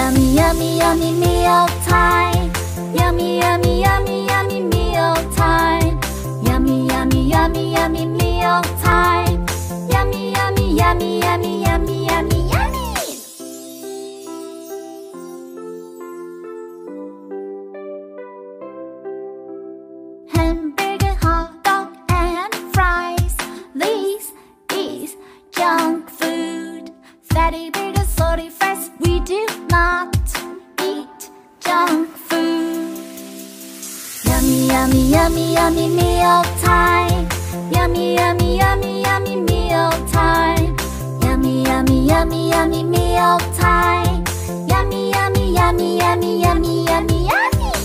Yummy, yummy, yummy meal time. Yummy, yummy, yummy, yummy meal time. Yummy, yummy, yummy, yummy meal time. Yummy, yummy, yummy, yummy, yummy, yummy, yummy. Hamburger, hot dog, and fries. This is junk food. Fatty burgers, salty fries. We do not eat junk food. Yummy, yummy, yummy, yummy meal time. Yummy, yummy, yummy, yummy meal time. Yummy, yummy, yummy, yummy meal time. Yummy, yummy, yummy, yummy, yummy, yummy, yummy.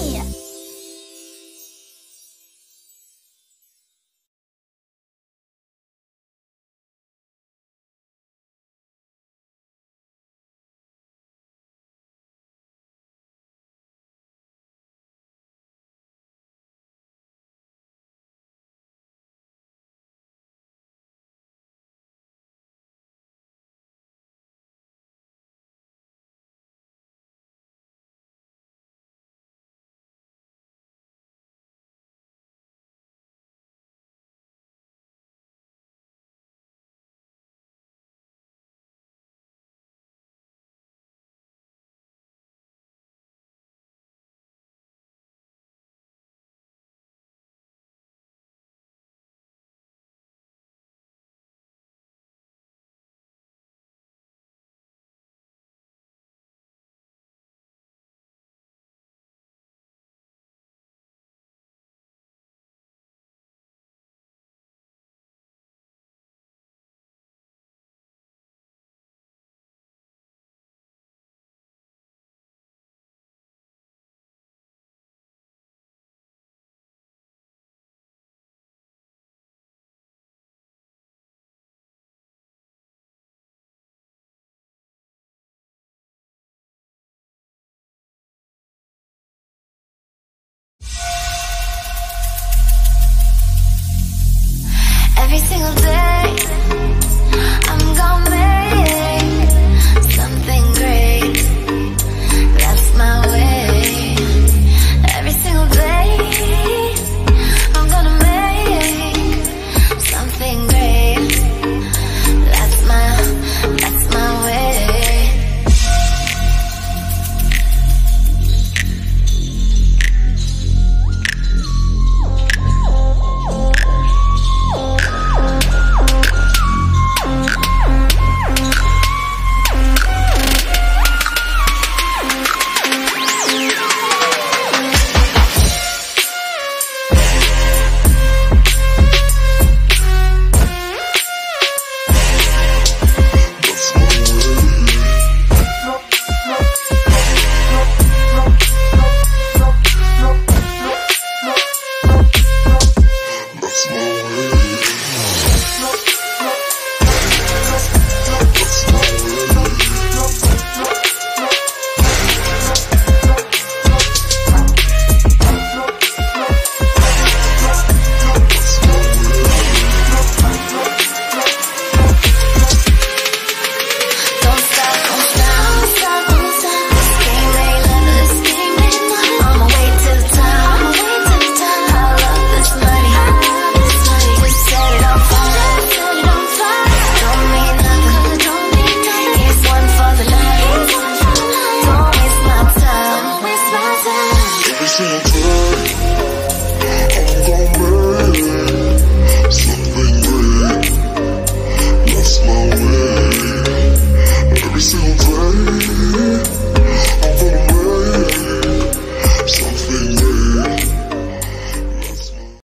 Every single day, I'm gonna make something great. That's my way. Every single day, I'm gonna make something great. That's my way. I'm gonna make something